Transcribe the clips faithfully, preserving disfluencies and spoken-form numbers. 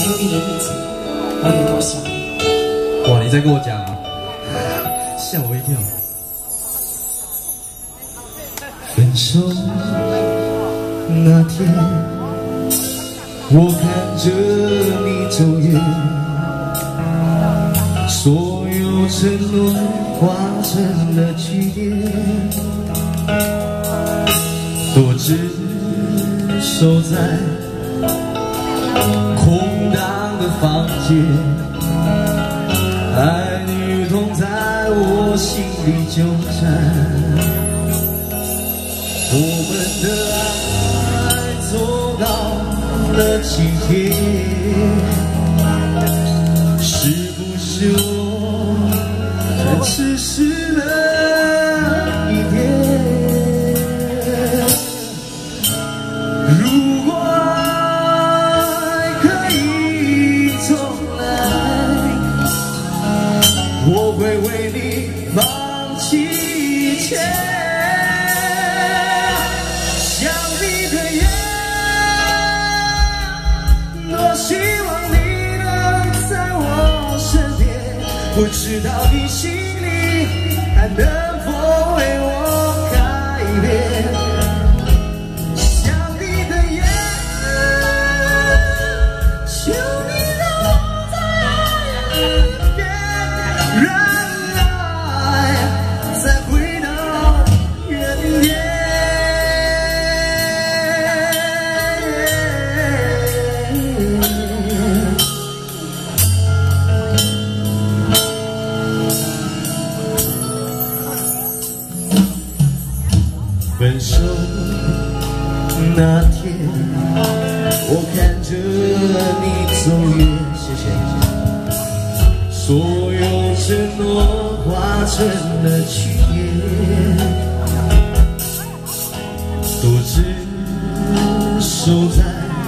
只有你的日子，我有多想你。 哇，你在跟我讲啊，吓我一跳。分手那天，我看着你走远，所有承诺化成了句点，多只守在空荡的房间，爱与痛在我心里纠缠。我们的爱走到了今天，是不是我太痴实了一点？如果爱可以重来，我会为你放弃一切。想你的夜，多希望你能在我身边，不知道你心里还能否为我改变。想你的夜，求你让我再爱一遍，让爱再回到原点。分手那天，我看着你走远，谢谢，所有承诺化成了句点，独自守在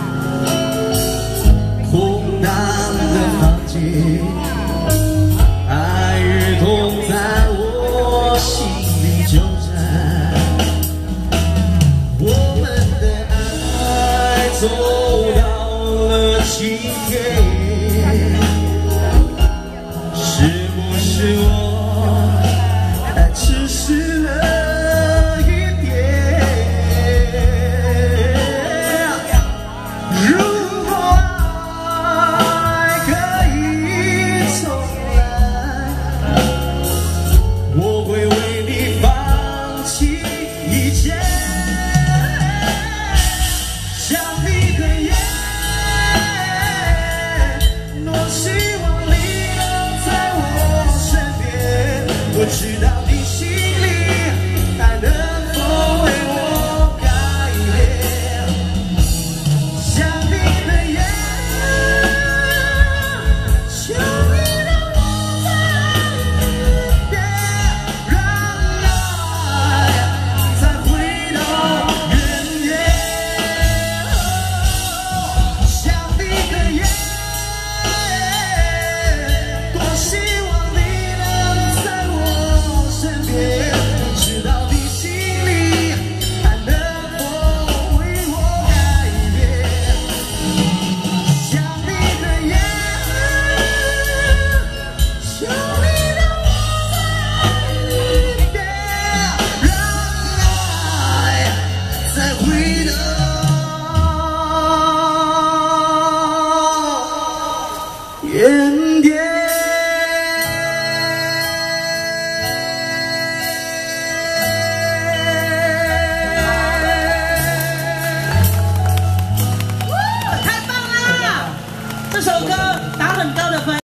空荡的房间，爱与痛在我心里纠缠。我们的爱走到了今天，是不是我